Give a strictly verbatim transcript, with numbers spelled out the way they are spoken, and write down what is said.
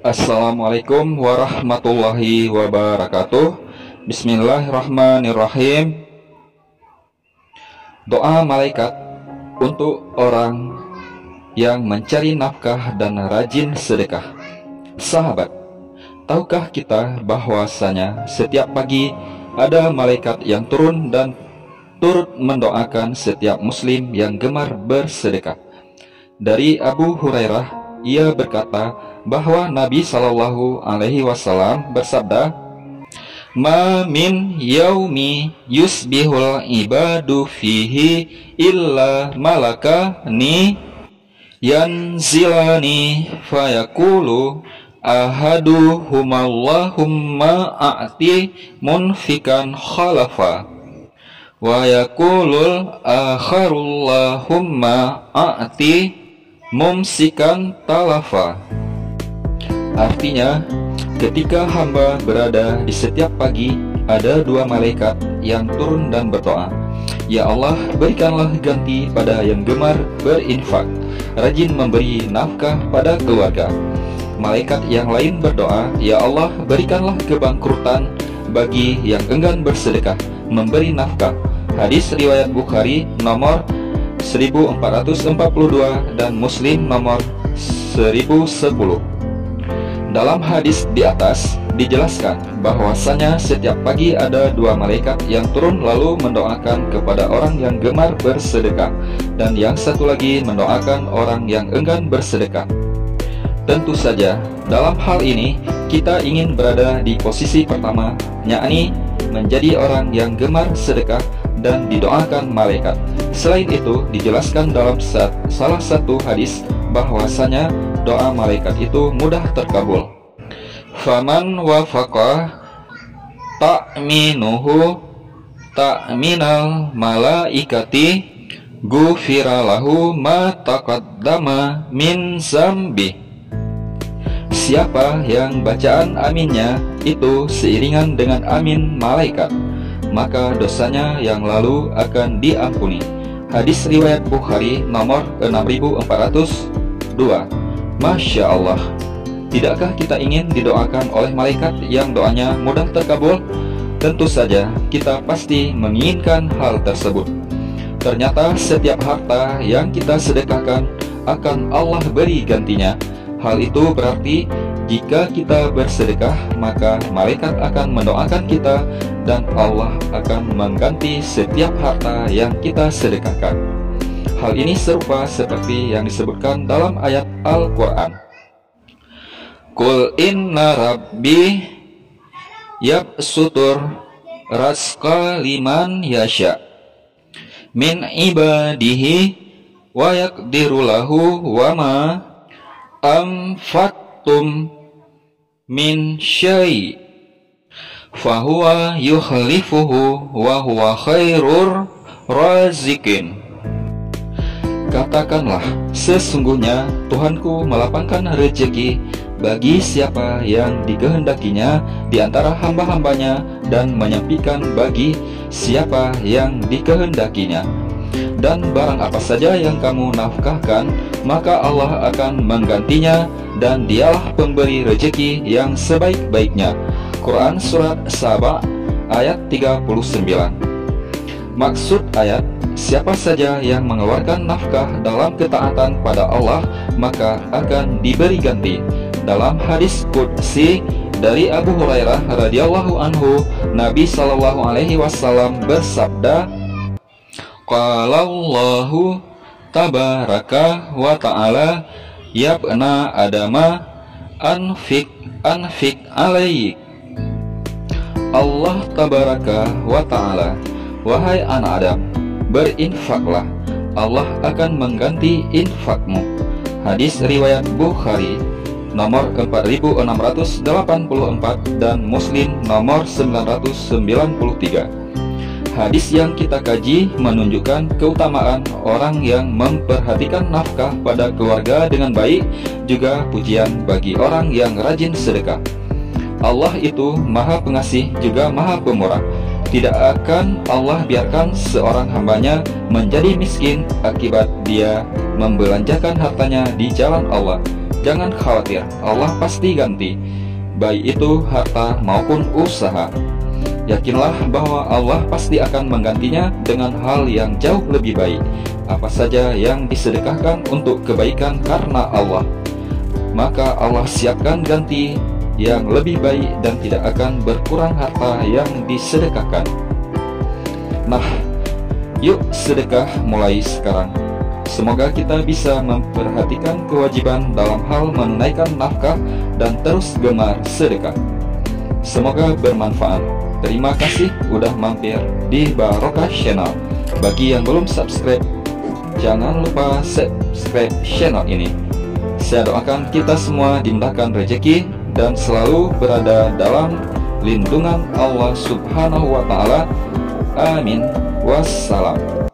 Assalamualaikum warahmatullahi wabarakatuh. Bismillahirrahmanirrahim. Doa malaikat untuk orang yang mencari nafkah dan rajin sedekah. Sahabat, tahukah kita bahwasanya setiap pagi ada malaikat yang turun dan turut mendoakan setiap muslim yang gemar bersedekah? Dari Abu Hurairah, ia berkata bahwa Nabi Shallallahu Alaihi Wasallam bersabda, "Ma min yaumi yusbihul ibadu fihi illa malakani yanzilani fayaqulu ahaduhumallahumma a'ti munfikan khalafa wa yaqulul akharullahumma a'ti mumsikan talafa." Artinya, ketika hamba berada di setiap pagi, ada dua malaikat yang turun dan berdoa, "Ya Allah, berikanlah ganti pada yang gemar berinfak, rajin memberi nafkah pada keluarga." Malaikat yang lain berdoa, "Ya Allah, berikanlah kebangkrutan bagi yang enggan bersedekah, memberi nafkah." Hadis riwayat Bukhari nomor seribu empat ratus empat puluh dua dan Muslim nomor seribu sepuluh. Dalam hadis di atas dijelaskan bahwasanya setiap pagi ada dua malaikat yang turun lalu mendoakan kepada orang yang gemar bersedekah, dan yang satu lagi mendoakan orang yang enggan bersedekah. Tentu saja dalam hal ini kita ingin berada di posisi pertama, yakni menjadi orang yang gemar sedekah dan didoakan malaikat. Selain itu dijelaskan dalam salah satu hadis bahwasanya doa malaikat itu mudah terkabul. Faman wafaqa ta'minuhu ta'minal malaikati gufira lahu ma taqaddama min zambi. Siapa yang bacaan aminnya itu seiringan dengan amin malaikat, maka dosanya yang lalu akan diampuni. Hadis riwayat Bukhari nomor enam ribu empat ratus dua. Masya Allah, tidakkah kita ingin didoakan oleh malaikat yang doanya mudah terkabul? Tentu saja kita pasti menginginkan hal tersebut. Ternyata setiap harta yang kita sedekahkan akan Allah beri gantinya. Hal itu berarti jika kita bersedekah, maka malaikat akan mendoakan kita dan Allah akan mengganti setiap harta yang kita sedekahkan. Hal ini serupa seperti yang disebutkan dalam ayat Al-Quran. Qul inna rabbi yabsutur rizqa liman yasha min ibadihi wa yaqdiru lahu wa ma anfaqtum min syai' fahuwa yukhlifuhu wa huwa khairur razikin. Katakanlah, sesungguhnya Tuhanku melapangkan rezeki bagi siapa yang dikehendakinya di antara hamba-hambanya dan menyempikan bagi siapa yang dikehendakinya. Dan barang apa saja yang kamu nafkahkan, maka Allah akan menggantinya, dan dialah pemberi rezeki yang sebaik-baiknya. Quran Surat Saba ayat tiga puluh sembilan. Maksud ayat, siapa saja yang mengeluarkan nafkah dalam ketaatan pada Allah, maka akan diberi ganti. Dalam hadis qudsi dari Abu Hurairah radhiyallahu anhu, Nabi Shallallahu Alaihi Wasallam bersabda, "Qala Allahu tabaraka wa ta'ala, yabna adama anfik anfik alaik." Allah tabaraka wa ta'ala, "Wahai anak Adam, berinfaklah, Allah akan mengganti infakmu." Hadis riwayat Bukhari nomor empat ribu enam ratus delapan puluh empat dan Muslim nomor sembilan ratus sembilan puluh tiga. Hadis yang kita kaji menunjukkan keutamaan orang yang memperhatikan nafkah pada keluarga dengan baik, juga pujian bagi orang yang rajin sedekah. Allah itu Maha Pengasih juga Maha Pemurah. Tidak akan Allah biarkan seorang hambanya menjadi miskin akibat dia membelanjakan hartanya di jalan Allah. Jangan khawatir, Allah pasti ganti, baik itu harta maupun usaha. Yakinlah bahwa Allah pasti akan menggantinya dengan hal yang jauh lebih baik. Apa saja yang disedekahkan untuk kebaikan karena Allah, maka Allah siapkan ganti yang lebih baik dan tidak akan berkurang harta yang disedekahkan. Nah, yuk sedekah mulai sekarang. Semoga kita bisa memperhatikan kewajiban dalam hal menunaikan nafkah dan terus gemar sedekah. Semoga bermanfaat. Terima kasih udah mampir di Barokah Channel. Bagi yang belum subscribe, jangan lupa subscribe channel ini. Saya doakan kita semua dimudahkan rezeki dan selalu berada dalam lindungan Allah Subhanahu wa Ta'ala. Amin. Wassalam.